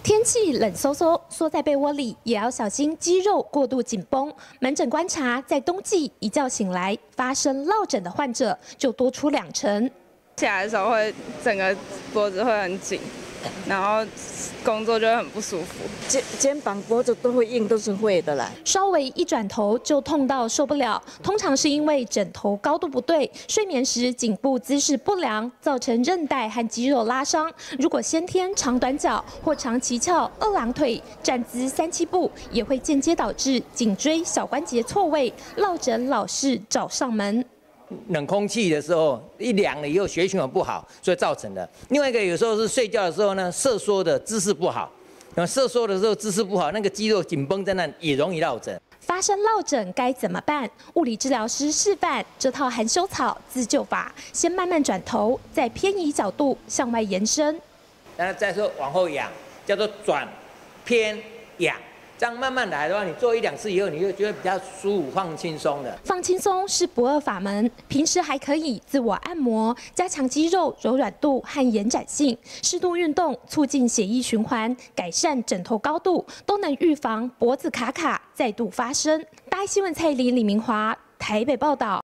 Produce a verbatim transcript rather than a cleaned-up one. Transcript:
天气冷飕飕，缩在被窝里也要小心肌肉过度紧绷。门诊观察，在冬季一觉醒来发生落枕的患者就多出两成。 起来的时候会整个脖子会很紧，然后工作就会很不舒服， 肩肩膀、脖子都会硬，都是会的啦。 稍微一转头就痛到受不了，通常是因为枕头高度不对，睡眠时颈部姿势不良，造成韧带和肌肉拉伤。如果先天长短脚或长脐翘、二郎腿、站姿三七步，也会间接导致颈椎小关节错位，落枕老是找上门。 冷空气的时候，一凉了以后血液循环不好，所以造成的。另外一个有时候是睡觉的时候呢，瑟缩的姿势不好，那瑟缩的时候姿势不好，那个肌肉紧绷在那也容易落枕。 发生落枕该怎么办？物理治疗师示范这套含羞草自救法：先慢慢转头，再偏移角度向外延伸， 然后再说往后仰，叫做转偏仰。 这样慢慢来的话，你做一两次以后，你就觉得比较舒服、放轻松的。 放轻松是不二法门，平时还可以自我按摩，加强肌肉柔软度和延展性，适度运动，促进血液循环，改善枕头高度，都能预防脖子卡卡再度发生。大爱新闻蔡依林、李明华台北报道。